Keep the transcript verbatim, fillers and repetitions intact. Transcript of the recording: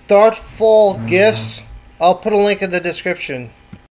Thoughtful Gifts. I'll put a link in the description.